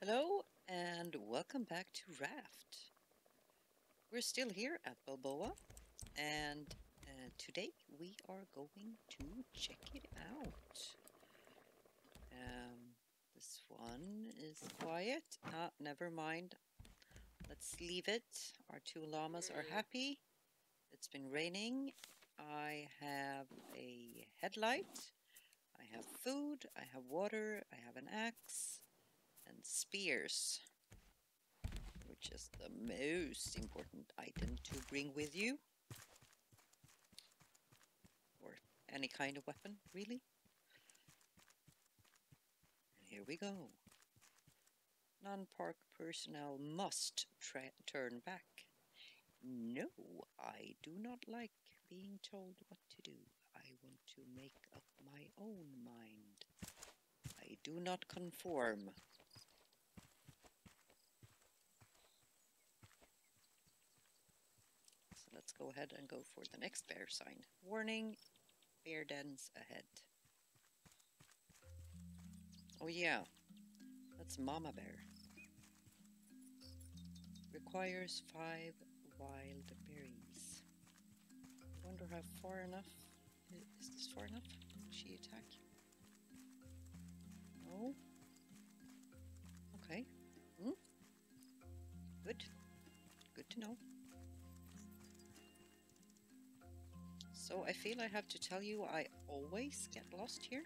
Hello and welcome back to Raft. We're still here at Balboa and today we are going to check it out. This one is quiet. Never mind. Let's leave it. Our two llamas are happy. It's been raining. I have a headlight. I have food. I have water. I have an axe. And spears, which is the most important item to bring with you, or any kind of weapon, really. And here we go. Non-park personnel must turn back. No, I do not like being told what to do. I want to make up my own mind. I do not conform. Let's go ahead and go for the next bear sign. Warning, bear dens ahead. Oh yeah, that's Mama Bear. Requires 5 wild berries. I wonder how far enough. Is this far enough? Will she attack? No? Okay. Good. Good to know. So I feel I have to tell you I always get lost here.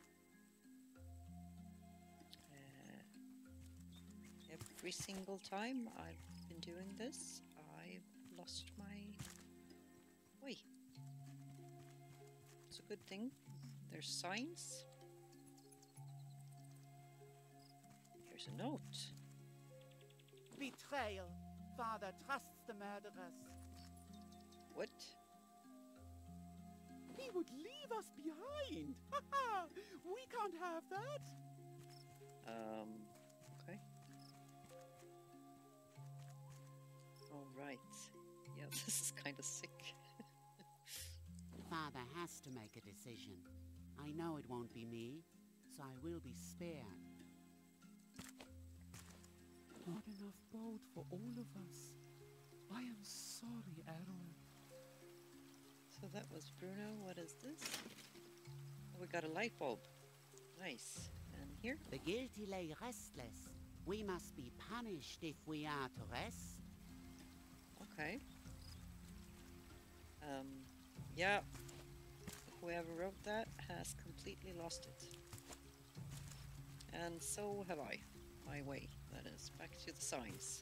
Every single time I've been doing this, I've lost my way. It's a good thing. There's signs. Here's a note. Betrayal. Father trusts the murderers. What? He would leave us behind. We can't have that. Okay. All right. Yeah, this is kind of sick. Father has to make a decision. I know it won't be me, so I will be spared. Not enough boat for all of us. I am sorry, Errol. So that was Bruno. What is this? Oh, we got a light bulb. Nice. And here? The guilty lay restless. We must be punished if we are to rest. Okay. Yeah. Whoever wrote that has completely lost it. And so have I. My way, that is. Back to the signs.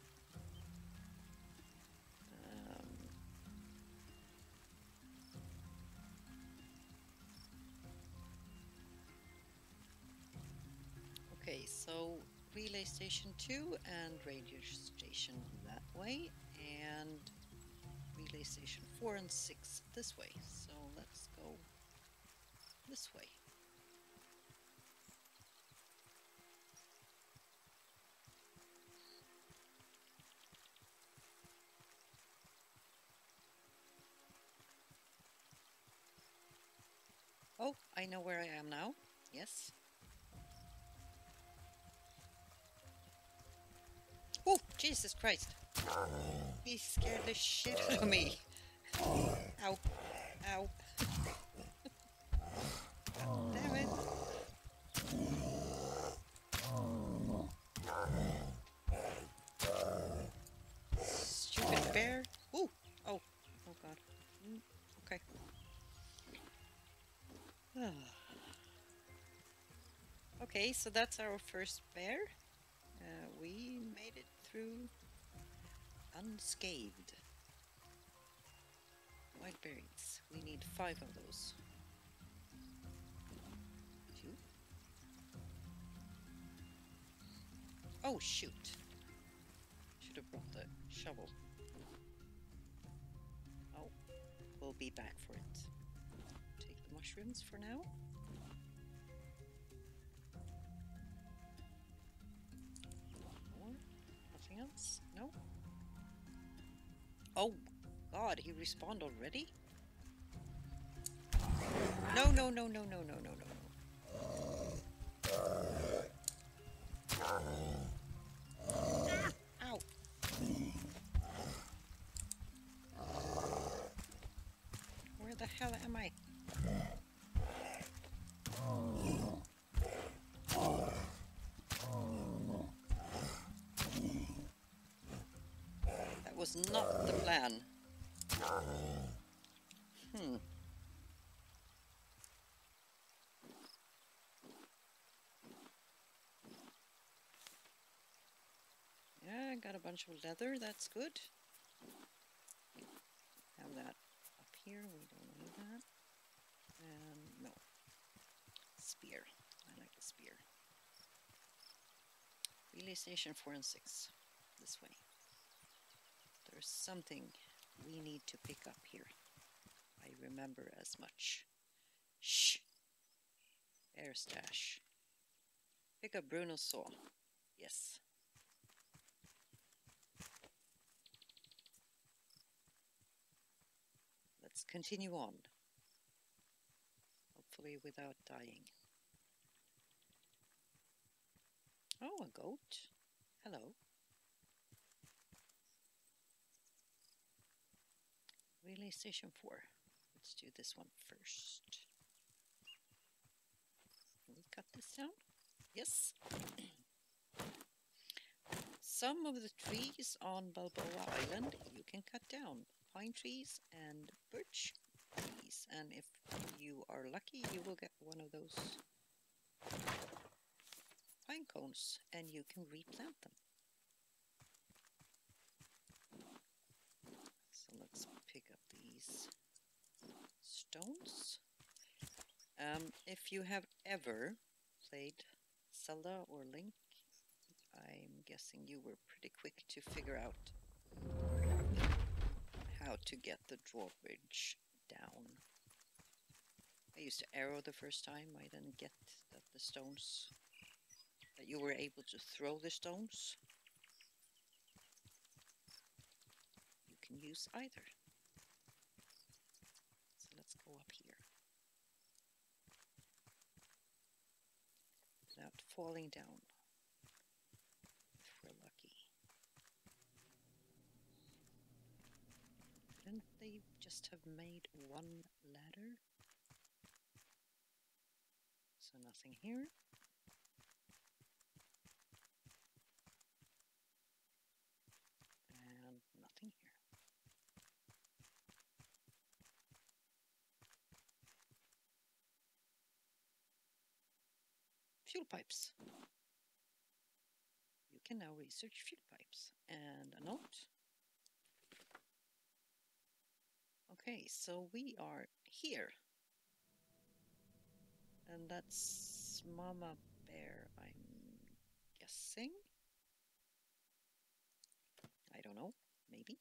Okay, so relay station 2 and ranger station that way, and relay station 4 and 6 this way. So let's go this way. Oh, I know where I am now. Yes. Oh, Jesus Christ. He scared the shit out of me. Ow. Ow. Damn it. Stupid bear. Ooh. Oh. Oh god. Okay. Okay, so that's our first bear. We made it through unscathed. White berries. We need 5 of those. 2. Oh shoot. Should have brought the shovel. Oh, we'll be back for it. Take the mushrooms for now. Nothing else? No? Oh god, he respawned already? No, no, no, no, no, no, no, no, no. was not the plan. Yeah, I got a bunch of leather. That's good. Have that up here. We don't need that. And no. Spear. I like the spear. Relay station 4 and 6. This way. There's something we need to pick up here. I remember as much. Shh. Air stash. Pick up Bruno's saw. Yes. Let's continue on. Hopefully without dying. Oh, a goat. Hello. Relay station 4. Let's do this one first. Can we cut this down? Yes. Some of the trees on Balboa Island you can cut down. Pine trees and birch trees. And if you are lucky, you will get one of those pine cones and you can replant them. So let's pick up these stones. If you have ever played Zelda or Link, I'm guessing you were pretty quick to figure out how to get the drawbridge down. I used to arrow the first time. I didn't get that the stones, that you were able to throw the stones. You can use either. So let's go up here. Without falling down. If we're lucky. Didn't they just have made one ladder? So nothing here. And nothing here. Fuel pipes. You can now research fuel pipes. And a note. Okay, so we are here. And that's Mama Bear, I'm guessing. I don't know, maybe.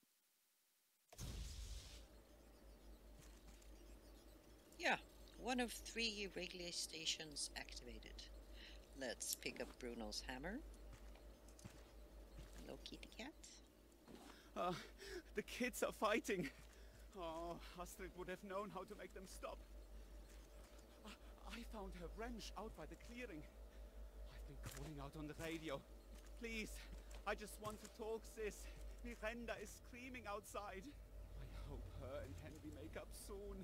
Yeah, one of 3 relay stations activated. Let's pick up Bruno's hammer. Hello, kitty cat. The kids are fighting. Oh, Astrid would have known how to make them stop. I found her wrench out by the clearing. I've been calling out on the radio. Please, I just want to talk, sis. Miranda is screaming outside. I hope her and Henry make up soon.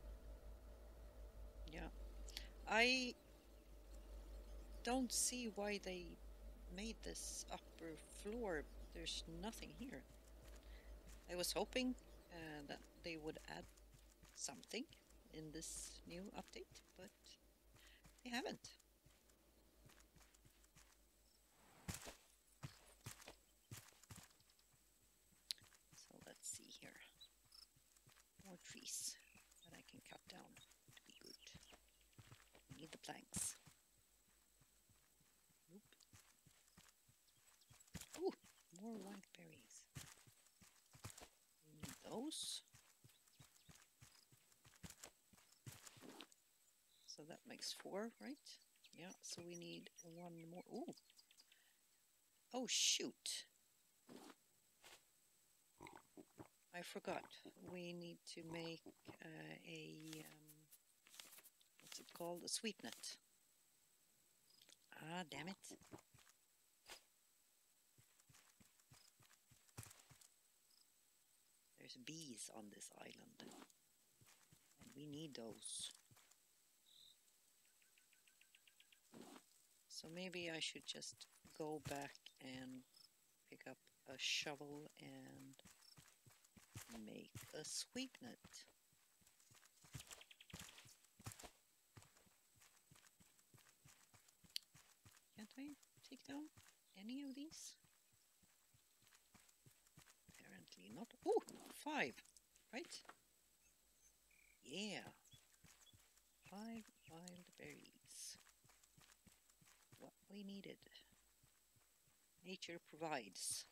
Yeah, I don't see why they made this upper floor. There's nothing here. I was hoping that they would add something in this new update, but they haven't. So let's see here. More trees that I can cut down would be good. We need the planks. Nope. Ooh, more white berries. We need those. So that makes 4, right? Yeah, so we need 1 more. Ooh. Oh, shoot. I forgot. We need to make what's it called? A sweep net. Ah, damn it. There's bees on this island. And we need those. So maybe I should just go back and pick up a shovel and make a sweep net. Can't I take down any of these? Apparently not. Oh, 5, right? Yeah. 5 wild berries. What we needed. Nature provides.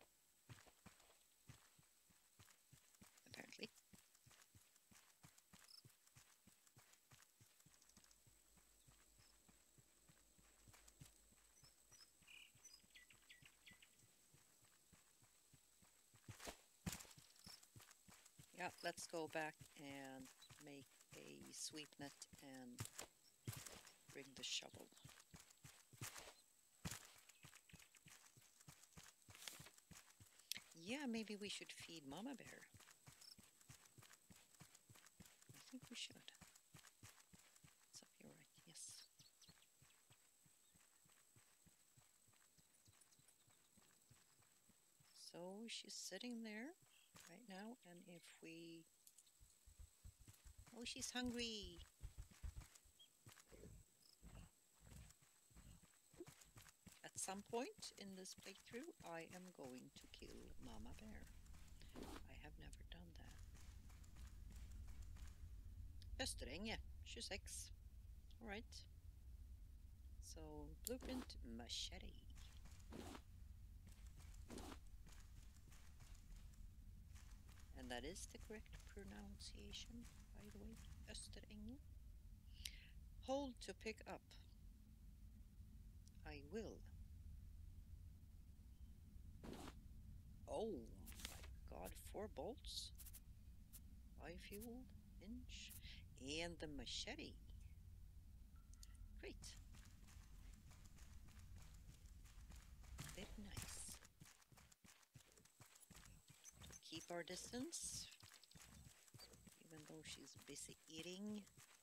Apparently. Yeah, let's go back and make a sweep net and bring the shovel. Yeah, maybe we should feed Mama Bear. I think we should. It's up here, right? Yes. So she's sitting there right now, and if we... Oh, she's hungry. At some point in this playthrough, I am going to kill Mama Bear. I have never done that. Österänge, 26. Alright. So, blueprint machete. And that is the correct pronunciation, by the way. Österänge. Hold to pick up. I will. Oh my god, 4 bolts. 5 fuel, hinge, and the machete. Great. Very nice. Keep our distance, even though she's busy eating.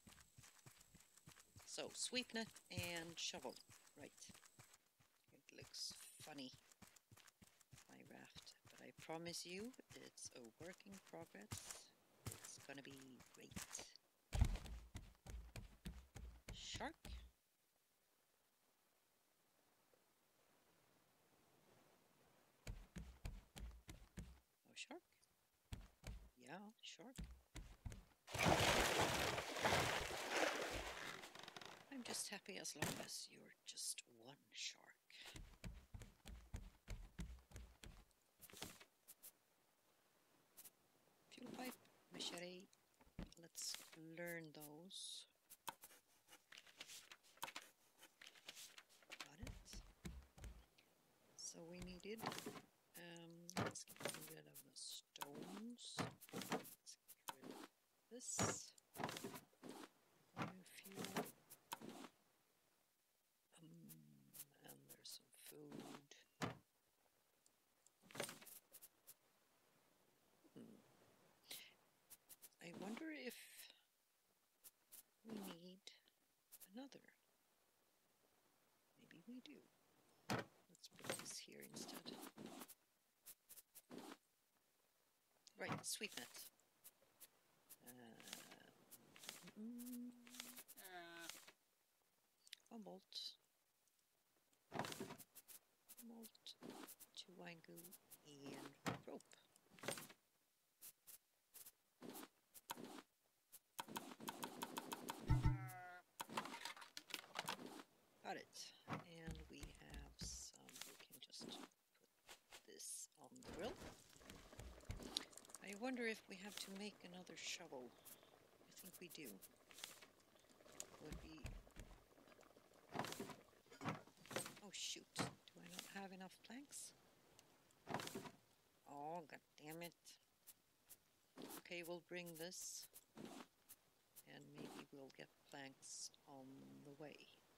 So, sweep net and shovel. Right. It looks funny, my raft, but I promise you, it's a work in progress. It's gonna be great. Shark. No shark? Yeah, shark. I'm just happy as long as you're just one shark. Fuel pipe, machete. Let's learn those. Got it. So we needed, let's get rid of the stones. Let's get rid of this. Fuel. And there's some food. I wonder if we need another. Maybe we do. Let's put this here instead. Right, sweep net. One bolt. Bolt, 2 wine goo, and rope. Got it. And we have some, we can just put this on the grill. I wonder if we have to make another shovel. I think we do. Would be... Oh shoot, do I not have enough planks? Oh, god damn it. Okay, we'll bring this. And maybe we'll get planks on the way.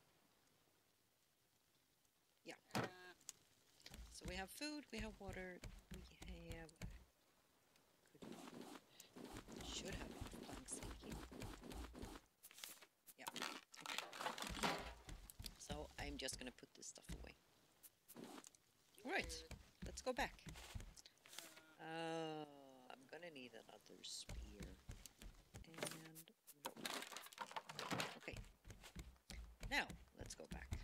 Yeah. So we have food, we have water, we have... Should have enough planks in here. Yeah. Okay. So I'm just gonna put this stuff away. Alright, let's go back. I'm gonna gonna need another spear and rope. Okay. Now, let's go back.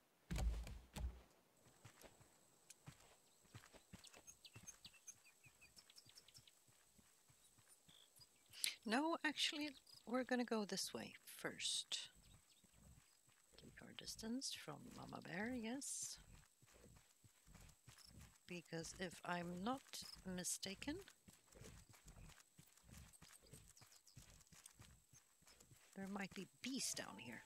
No, actually, we're gonna go this way first. Keep our distance from Mama Bear, yes. Because if I'm not mistaken, there might be bees down here.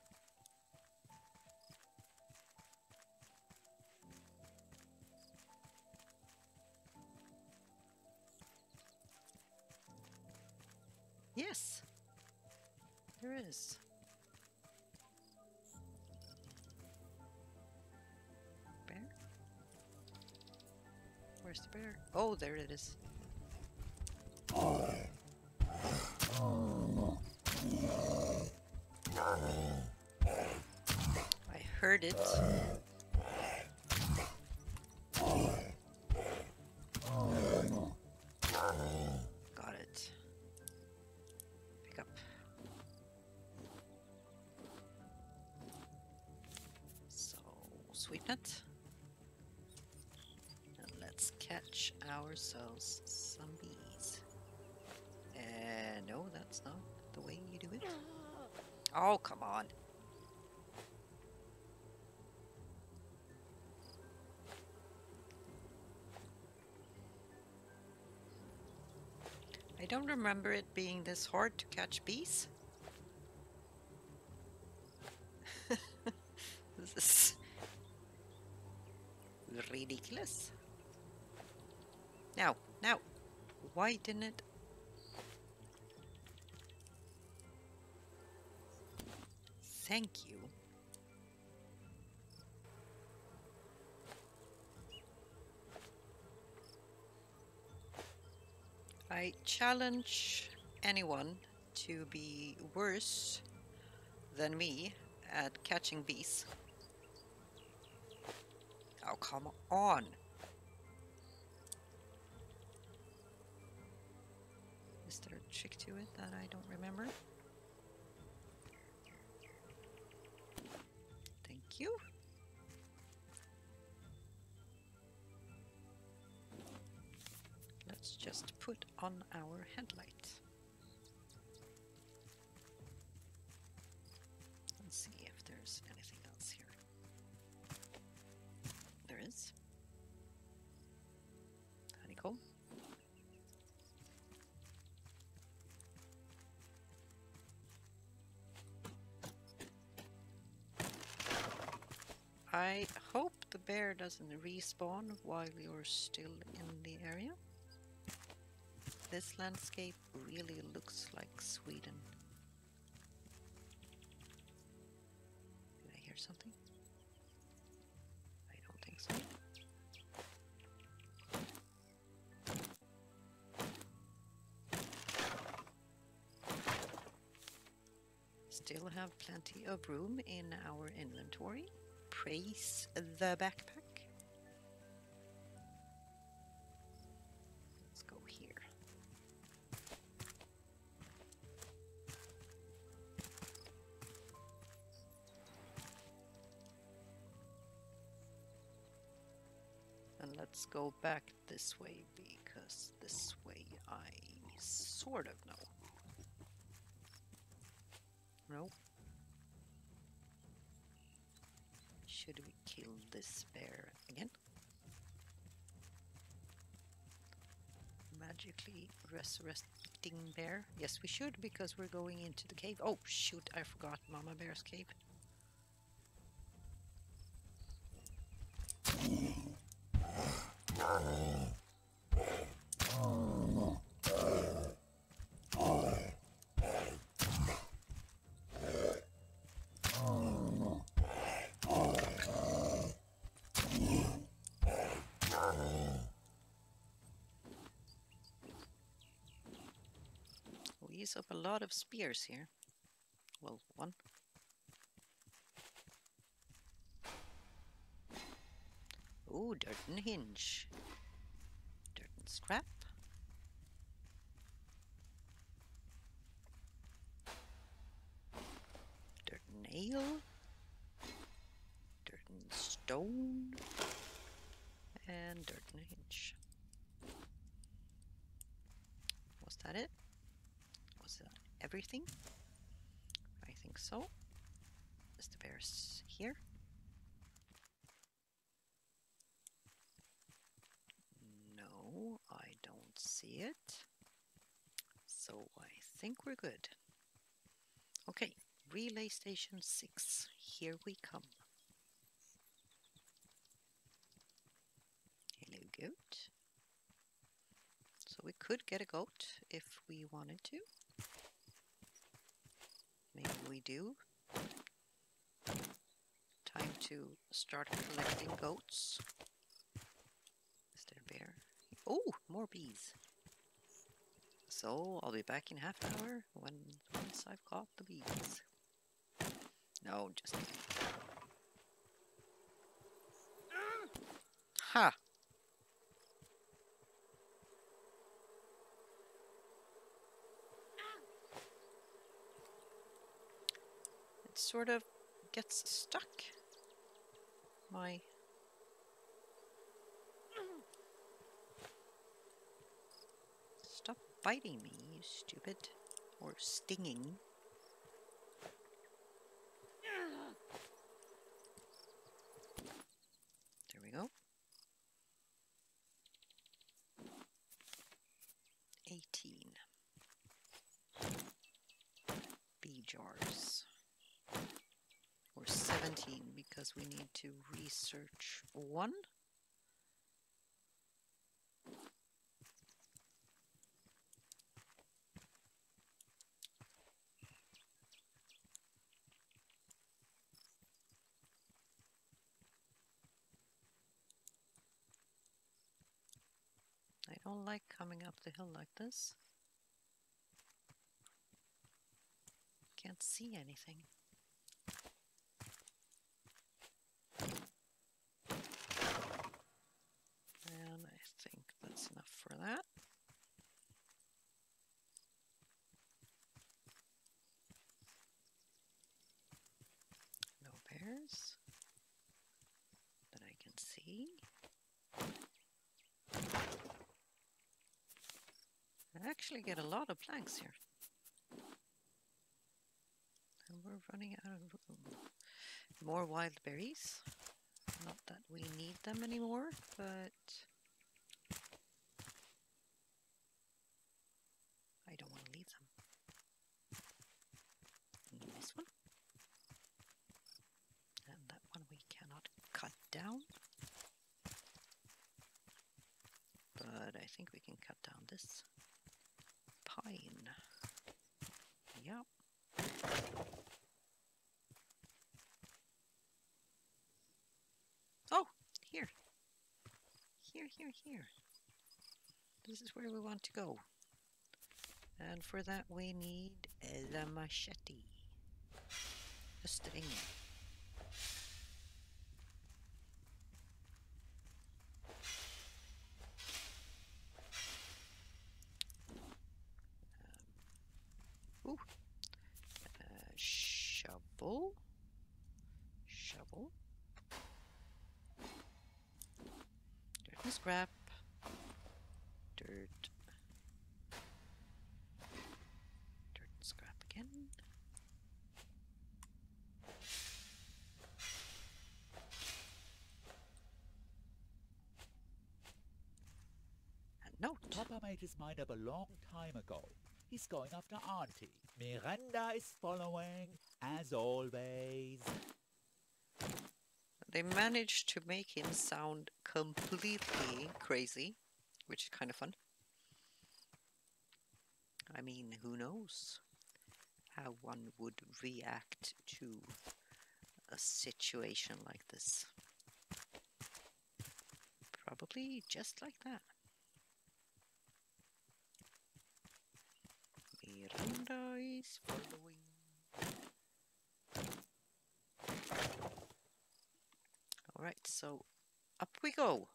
Yes, there is. Bear? Where's the bear? Oh, there it is. I heard it. Got it. Pick up. So, sweet nut. And let's catch ourselves some bees. No, that's not the way you do it. Oh, come on. I don't remember it being this hard to catch bees. This is ridiculous. Now, why didn't it? Thank you. I challenge anyone to be worse than me at catching bees. Oh, come on. Is there a trick to it that I don't remember? Thank you. Let's just put on our headlight. Let's see if there's anything else here. There is. Honeycomb. I hope the bear doesn't respawn while you're still in the area. This landscape really looks like Sweden. Did I hear something? I don't think so. Still have plenty of room in our inventory. Praise the backpack. Let's go here. And let's go back this way because this way I sort of know. No. Should we kill this bear again? Magically resurrecting bear? Yes, we should because we're going into the cave. Oh, shoot, I forgot Mama Bear's cave. We use up a lot of spears here. Well, one. Ooh, dirt and hinge. Dirt and scrap. nail, dirt and stone, and dirt and hinge. Was that it? Was that everything? I think so. Is the bears here? No, I don't see it. So I think we're good. Okay, relay station 6. Here we come. Hello, goat. So we could get a goat if we wanted to. Maybe we do. Time to start collecting goats. Is there a bear? Oh, more bees. So I'll be back in half an hour once I've caught the bees. No, just kidding. Ha! It sort of gets stuck. My Stop biting me, you stupid. Or stinging. There we go. 18. Bee jars. Or 17 because we need to research 1. I don't like coming up the hill like this. Can't see anything. And I think that's enough for that. No bears that I can see. I actually get a lot of planks here. And we're running out of room. More wild berries. Not that we need them anymore, but I don't want to leave them. And this one. And that one we cannot cut down. But I think we can cut down this pine. Yep. Oh, here. Here. This is where we want to go. And for that we need the machete. A string. Shovel. Dirt and scrap. Dirt and scrap again. And note. Papa made his mind up a long time ago. He's going after Auntie. Miranda is following, as always. They managed to make him sound completely crazy, which is kind of fun. I mean, who knows how one would react to a situation like this. Probably just like that. Miranda is following. Alright, so up we go.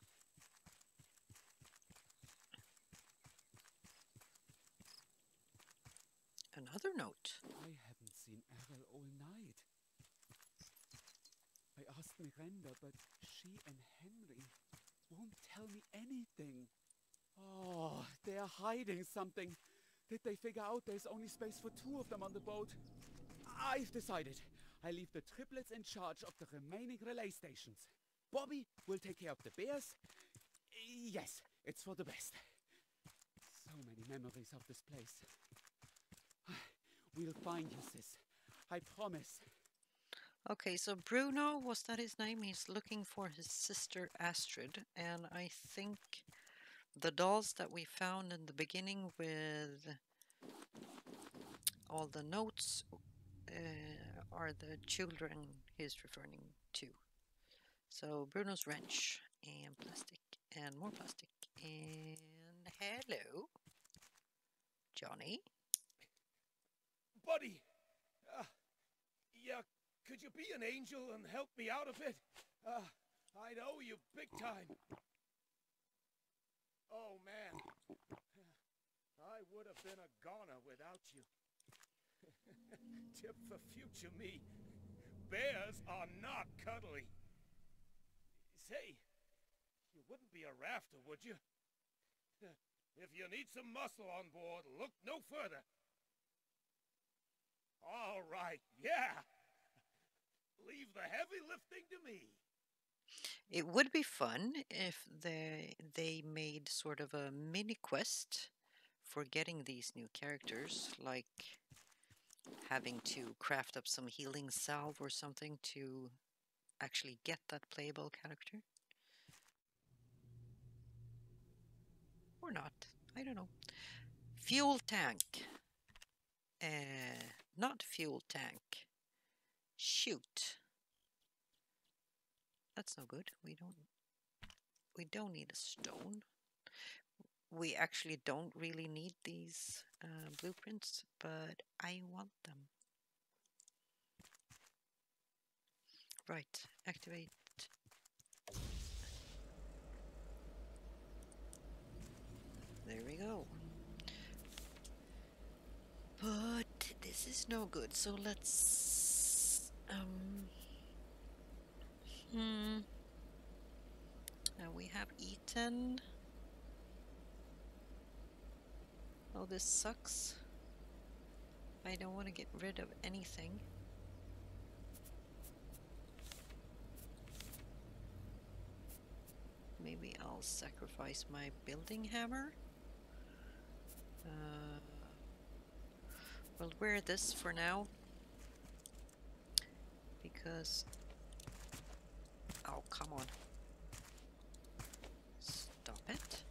Another note. I haven't seen Errol all night. Miranda, but she and Henry won't tell me anything. Oh, they're hiding something. Did they figure out there's only space for 2 of them on the boat? I've decided. I leave the triplets in charge of the remaining relay stations. Bobby will take care of the bears. Yes, it's for the best. So many memories of this place. We'll find you, sis. I promise. Okay, so Bruno, was that his name? He's looking for his sister Astrid, and I think the dolls that we found in the beginning with all the notes are the children he's referring to. So Bruno's wrench and plastic and more plastic and hello, Johnny. Buddy, yeah, could you be an angel and help me out of it? I'd owe you big time. Oh man, I would have been a goner without you. Tip for future me. Bears are not cuddly. Say, you wouldn't be a rafter, would you? If you need some muscle on board, look no further. All right, yeah. Leave the heavy lifting to me. It would be fun if they made sort of a mini quest for getting these new characters, like having to craft up some healing salve or something to actually get that playable character. Or not. I don't know. Fuel tank. Not fuel tank. Shoot. That's no good. We don't need a stone. We actually don't really need these blueprints, but I want them. Right, activate. There we go. But this is no good, so let's we have eaten. Oh, this sucks. I don't want to get rid of anything. Maybe I'll sacrifice my building hammer. We'll wear this for now. Because... oh, come on. Stop it.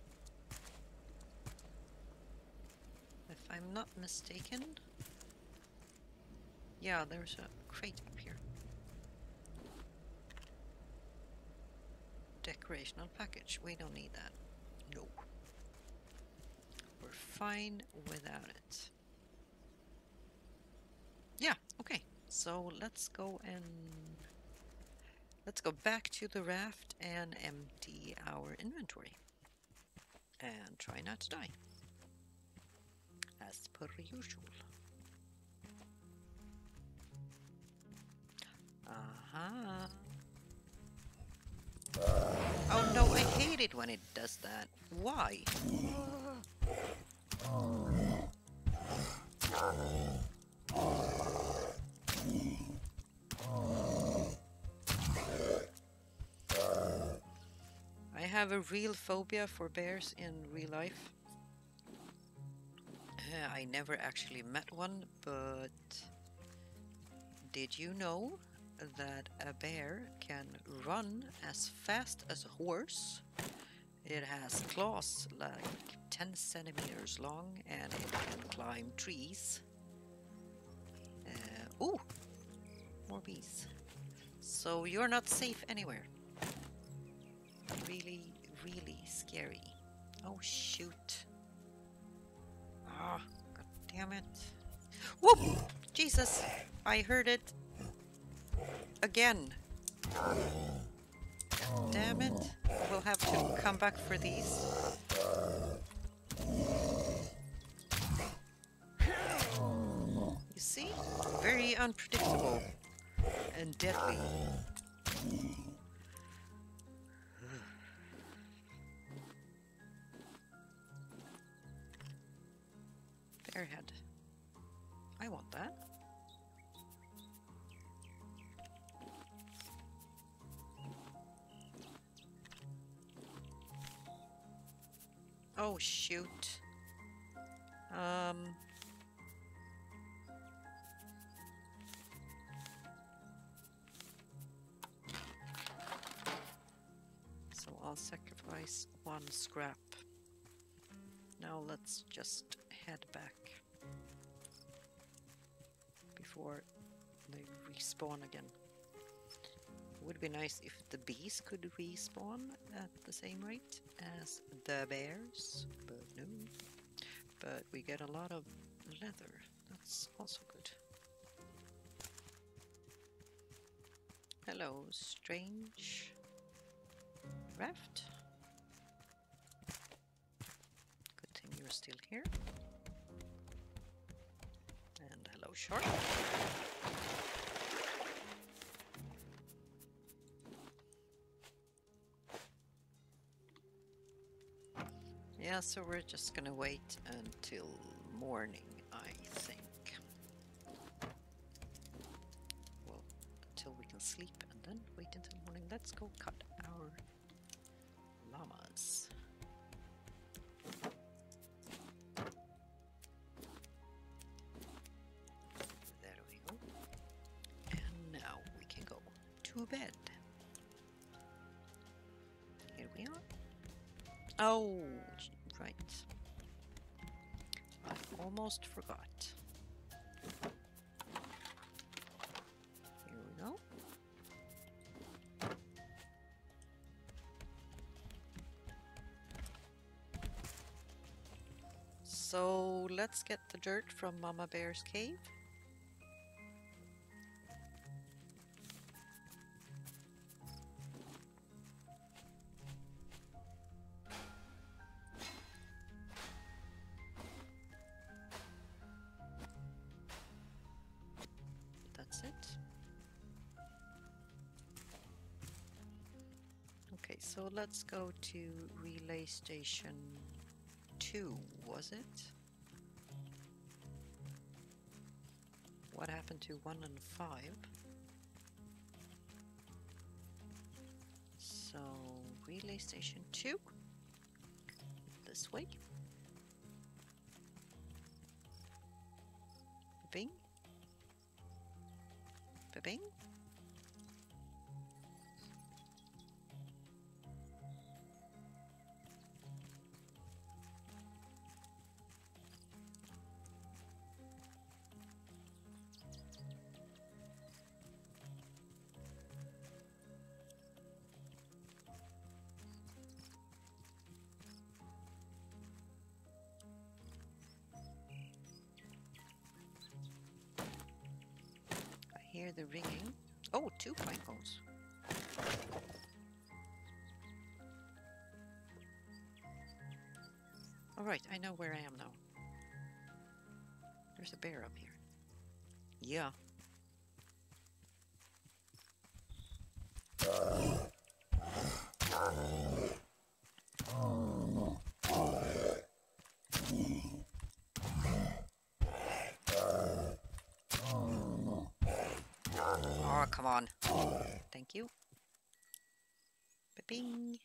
If I'm not mistaken... yeah, there's a crate up here. Decorational package. We don't need that. No. We're fine without it. Yeah, okay. So let's go back to the raft and empty our inventory. And try not to die. As per usual. Aha. Oh no, I hate it when it does that. Why? I have a real phobia for bears in real life. I never actually met one, but did you know that a bear can run as fast as a horse? It has claws like 10 centimeters long and it can climb trees. Ooh, more bees. So you're not safe anywhere. Really, really scary. Oh shoot. Ah, god damn it. Whoop! Jesus, I heard it. Again. God damn it. We'll have to come back for these. You see? Very unpredictable and deadly. Bearhead. I want that. Oh shoot. So I'll sacrifice one scrap. Now let's just head back before they respawn again. It would be nice if the bees could respawn at the same rate as the bears, but no. But we get a lot of leather. That's also good. Hello, strange Raft. Good thing you're still here. And hello, shark. Yeah, so we're just gonna wait until morning, I think. Well, until we can sleep and then wait until morning. Let's go cut our llamas. There we go. And now we can go to bed. Here we are. Oh, right. I almost forgot. Here we go. So let's get the dirt from Mama Bear's cave. That's it. Okay, so let's go to relay station 2, was it? What happened to 1 and 5? So, relay station 2. This way. Bing. Bing. I hear the ringing. Oh, 2 pine cones. Alright, I know where I am now. There's a bear up here. Yeah. Oh, come on. Thank you. Bing.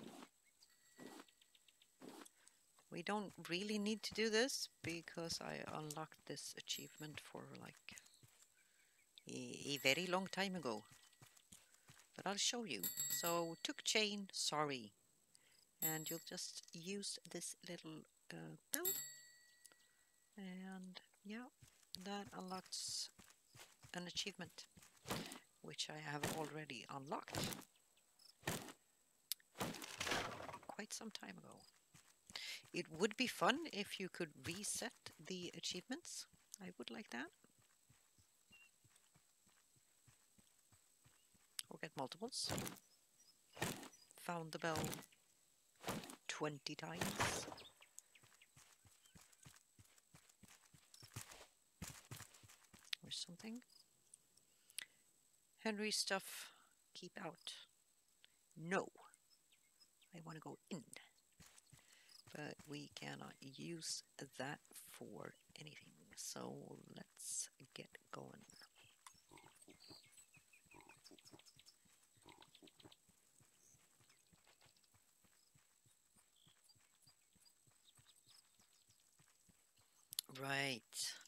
We don't really need to do this because I unlocked this achievement for like a very long time ago. But I'll show you. So, took chain, sorry. And you'll just use this little bell. And yeah, that unlocks an achievement, which I have already unlocked quite some time ago. It would be fun if you could reset the achievements. I would like that. Or get multiples. Found the bell 20 times. Or something. Henry's stuff keep out. No. I want to go in. But we cannot use that for anything. So let's get going. Right.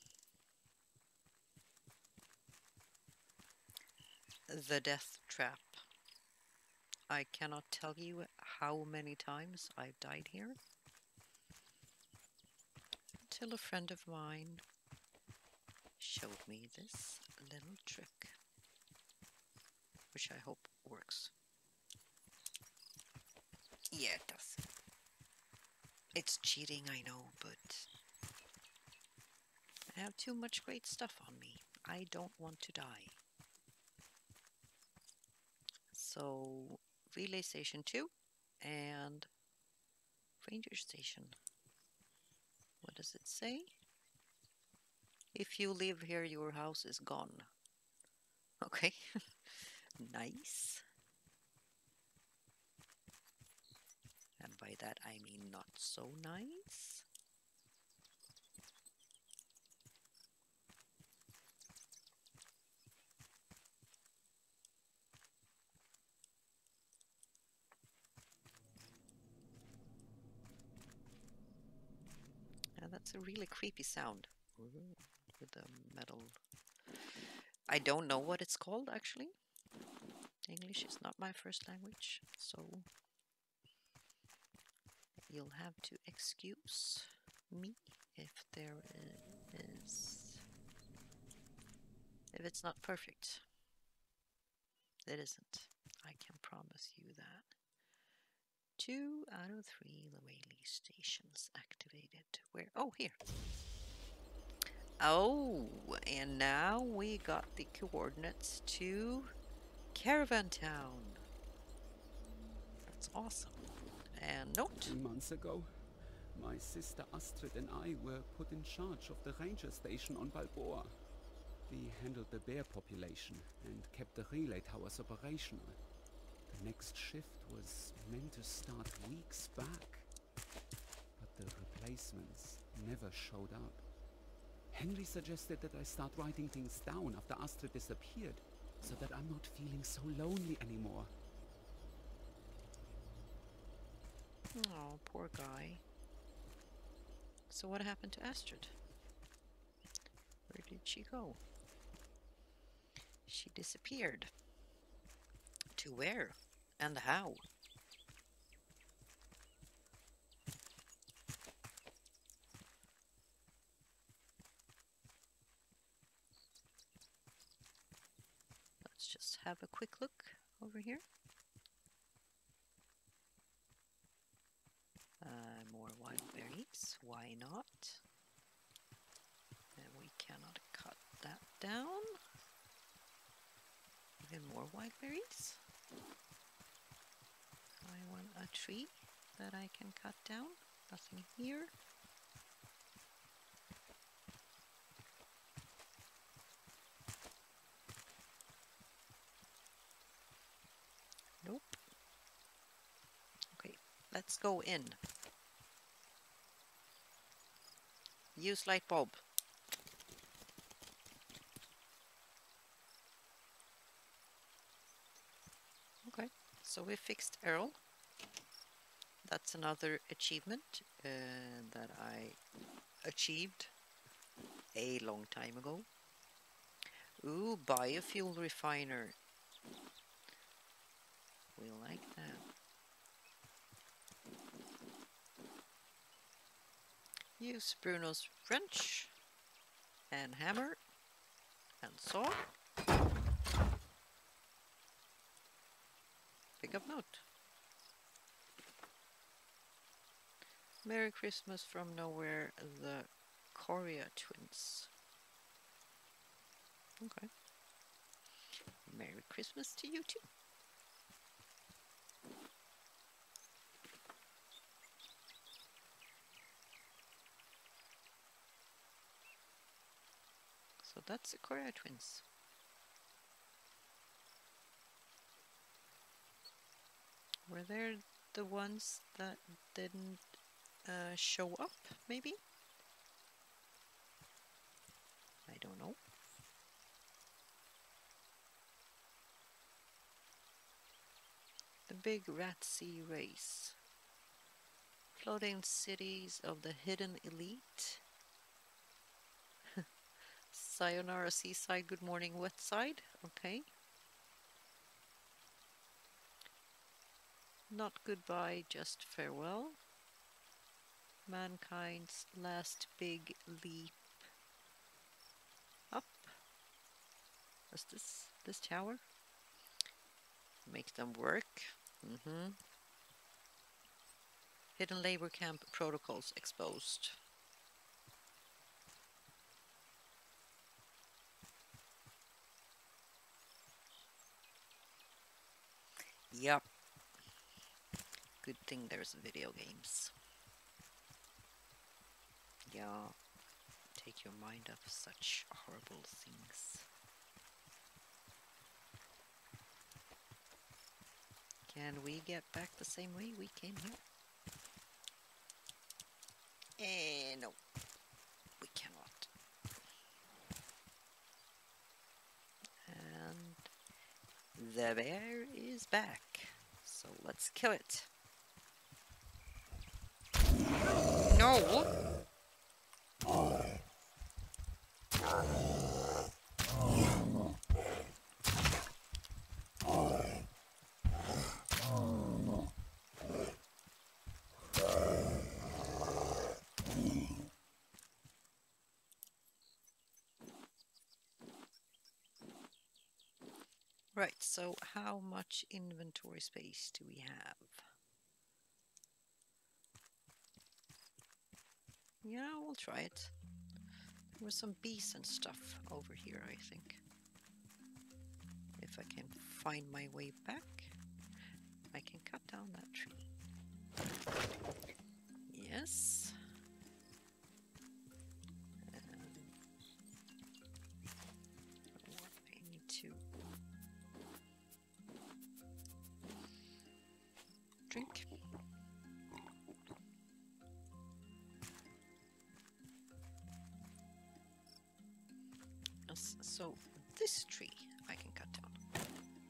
The death trap. I cannot tell you how many times I've died here. Until a friend of mine showed me this little trick. Which I hope works. Yeah, it does. It's cheating, I know, but I have too much great stuff on me. I don't want to die. So, relay station 2 and ranger station. What does it say? If you live here, your house is gone. Okay. Nice. And by that I mean not so nice. And that's a really creepy sound. Ooh, with the metal. I don't know what it's called actually. English is not my first language, so you'll have to excuse me if there is, if it's not perfect. It isn't. I can promise you that. 2 out of 3 relay stations activated. Where? Oh, here. Oh, and now we got the coordinates to Caravan Town. That's awesome. And note. 2 months ago, my sister Astrid and I were put in charge of the ranger station on Balboa. We handled the bear population and kept the relay towers operational. The next shift was meant to start weeks back, but the replacements never showed up. Henry suggested that I start writing things down after Astrid disappeared, so that I'm not feeling so lonely anymore. Oh, poor guy. So what happened to Astrid? Where did she go? She disappeared. To where? And how? Let's just have a quick look over here. More wild berries. Why not? And we cannot cut that down. Even more wild berries. I want a tree that I can cut down. Nothing here. Nope. Okay, let's go in. Use light bulb. Okay, so we fixed Errol. That's another achievement that I achieved a long time ago. Ooh, biofuel refiner. We like that. Use Bruno's wrench and hammer and saw. Pick up note. Merry Christmas from nowhere, the Korea twins. Okay. Merry Christmas to you too. So that's the Korea twins. Were there the ones that didn't show up, maybe? I don't know. The Big Rat Sea Race. Floating cities of the hidden elite. Sayonara Seaside, good morning Westside. Okay. Not goodbye, just farewell. Mankind's last big leap up. What's this tower? Make them work. Hidden labor camp protocols exposed. Yup. Good thing there's video games. Yeah. Take your mind off such horrible things. Can we get back the same way we came here? No, we cannot. And the bear is back. So let's kill it. No! Right, so how much inventory space do we have? Yeah, we'll try it. There were some bees and stuff over here, I think. If I can find my way back, I can cut down that tree. Yes. I need to drink. Yes, so this tree I can cut down.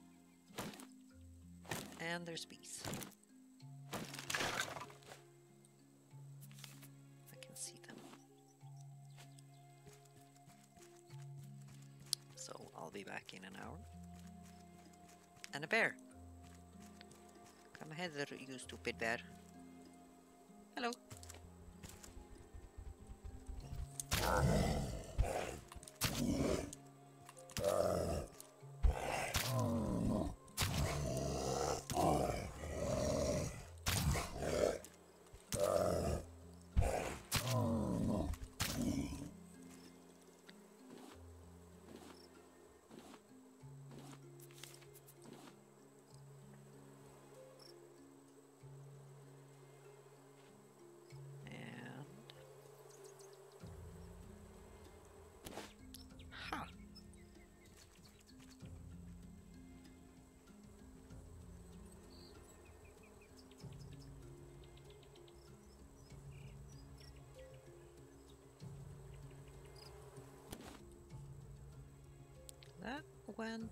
And there's bees. I can see them. So I'll be back in an hour. And a bear. Come ahead there, you stupid bear. Hello. That went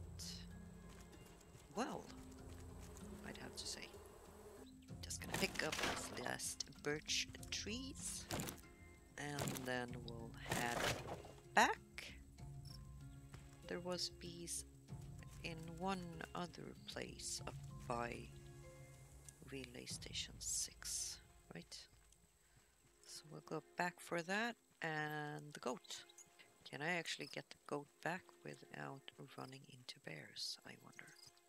well, I'd have to say. Just gonna pick up these last birch trees and then we'll head back. There was bees in one other place up by relay station 6, right? So we'll go back for that and the goat. Can I actually get the goat back without running into bears, I wonder?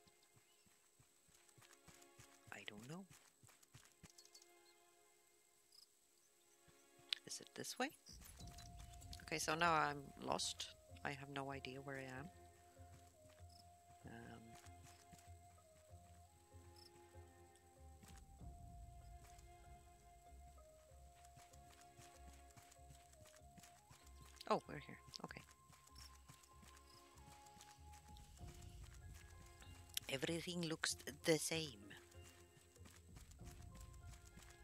I don't know. Is it this way? Okay, so now I'm lost. I have no idea where I am. Oh, we're here. Okay. Everything looks the same.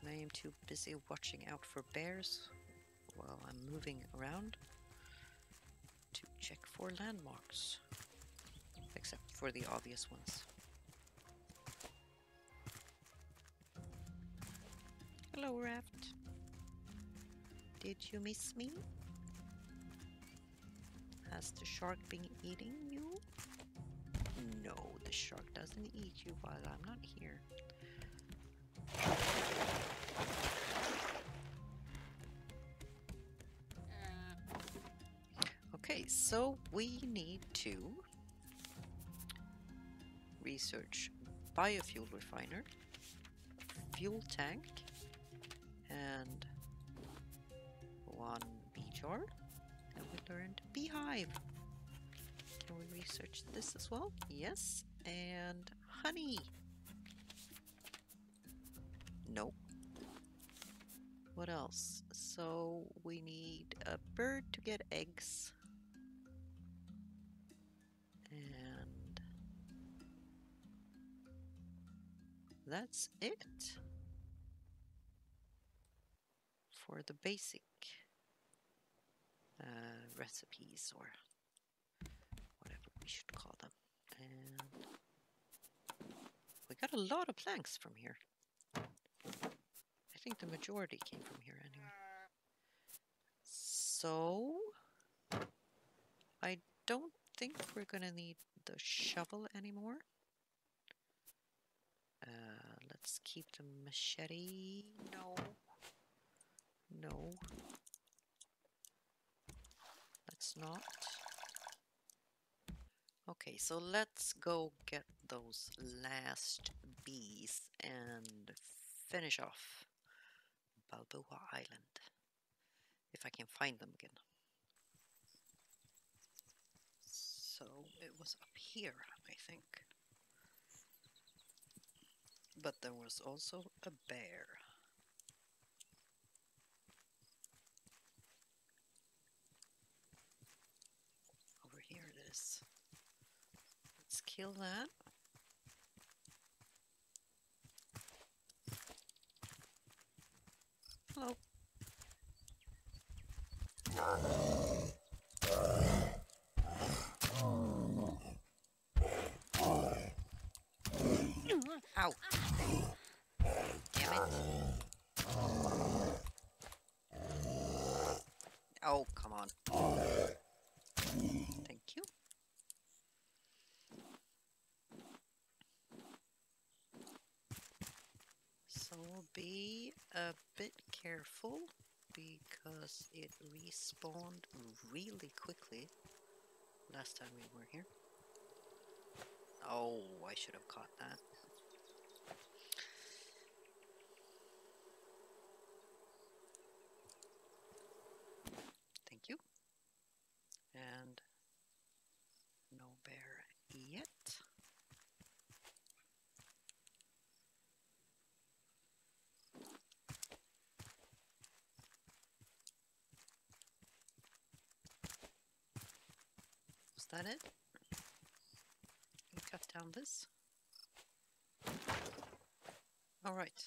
I am too busy watching out for bears while I'm moving around to check for landmarks, except for the obvious ones. Hello, Raft. Did you miss me? Has the shark been eating you? No, the shark doesn't eat you while I'm not here. Okay, so we need to research biofuel refiner, fuel tank, and one bee jar, and we learned beehive. Can we research this as well? Yes, and honey. Nope. What else? So we need a bird to get eggs. And that's it for the basic recipes, or whatever we should call them. And we got a lot of planks from here. I think the majority came from here anyway. So I don't think we're gonna need the shovel anymore. Let's keep the machete. No. No. Let's not. Okay, so let's go get those last bees and finish off Balboa Island. If I can find them again. So it was up here, I think. But there was also a bear. Over here it is. Let's kill that. Hello. Ow. Damn it. Oh, come on. Thank you. So be a bit careful because it respawned really quickly last time we were here. Oh, I should have caught that. Thank you. And no bear yet. Was that it? We cut down this. All right.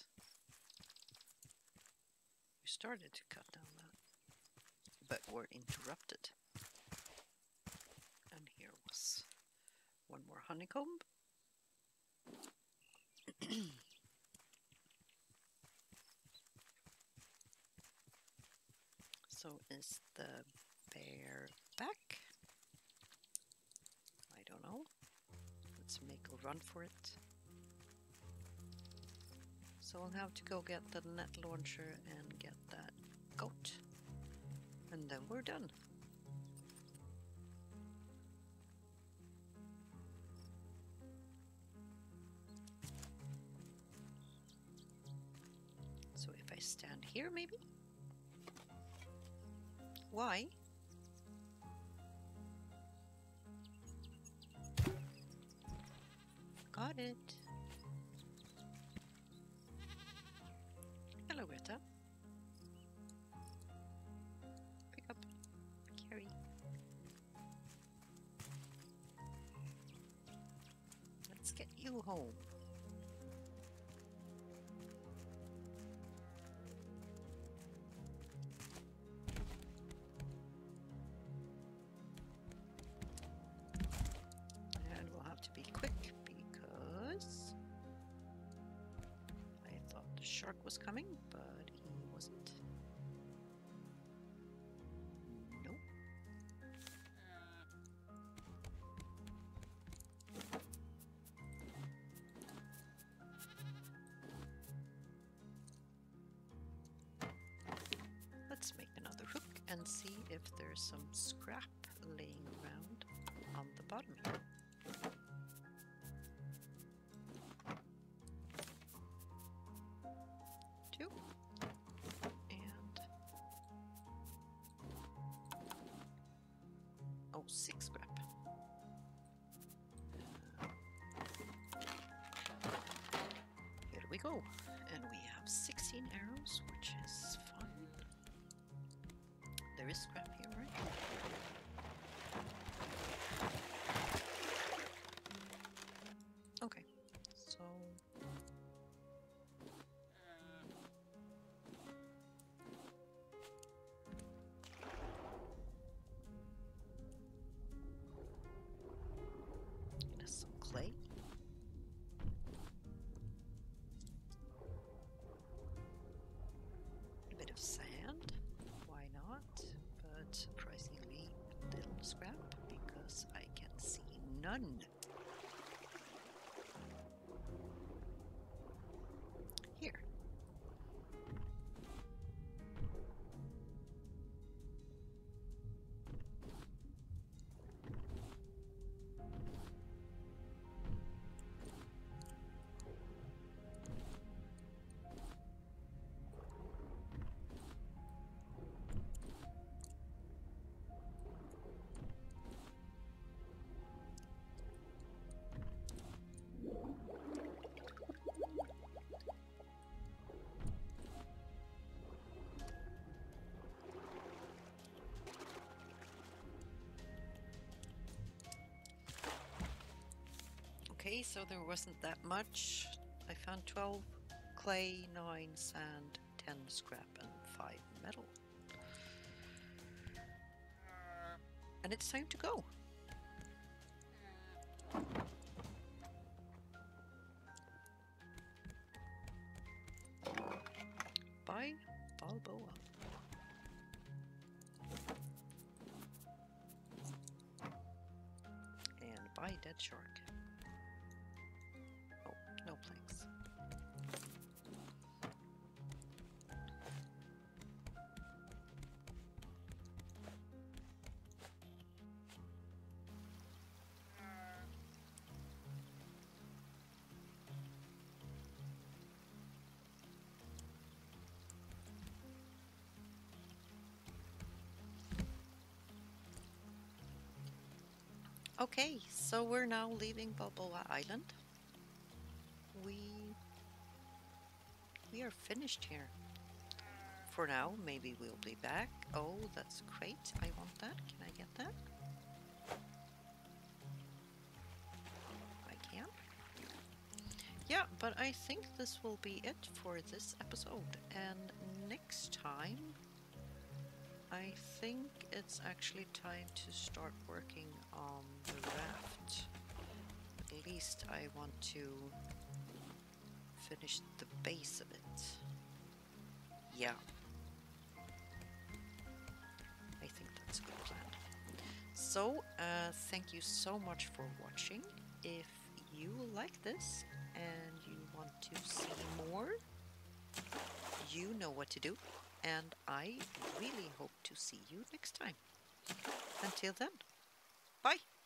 We started to cut down that, but were interrupted. And here was one more honeycomb. So is the bear back? I don't know. Let's make a run for it. So I'll have to go get the net launcher and get that goat. And then we're done. So if I stand here maybe? Why? Got it. Hello, Greta. Pick up. Carry. Let's get you home. shark was coming, but he wasn't. Nope. Let's make another hook and see if there's some scrap laying around on the bottom here. Two. And oh, 6 scrap. Here we go. And we have 16 arrows, which is fun. There is scrap here, right? Okay, so there's some clay. A bit of sand, why not? But surprisingly little scrap because I can see none. Here. Okay, so there wasn't that much. I found 12 clay, 9 sand, 10 scrap, and 5 metal. And it's time to go. Bye, Balboa. And bye, dead shark. Oh, no planks. Okay, so we're now leaving Balboa Island. We are finished here. For now, maybe we'll be back. Oh, that's great. I want that. Can I get that? I can. Yeah, but I think this will be it for this episode. And next time, I think it's actually time to start working on the raft. At least I want to finish the base of it. Yeah. I think that's a good plan. So, thank you so much for watching. If you like this and you want to see more, you know what to do. And I really hope to see you next time. Until then, bye!